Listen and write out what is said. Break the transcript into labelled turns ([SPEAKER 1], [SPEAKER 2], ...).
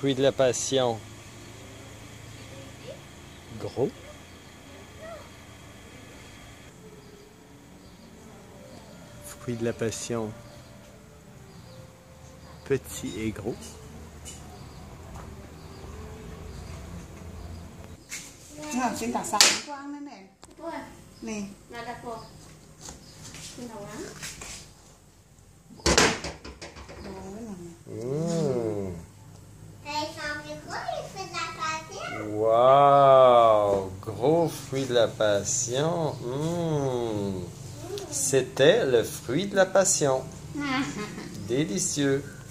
[SPEAKER 1] Fruit de la passion. Gros. Fruit de la passion. Petit et gros.
[SPEAKER 2] Trên cả sáng quang lên này. Này.
[SPEAKER 1] Wow! Gros fruit de la passion. C'était le fruit de la passion. Délicieux.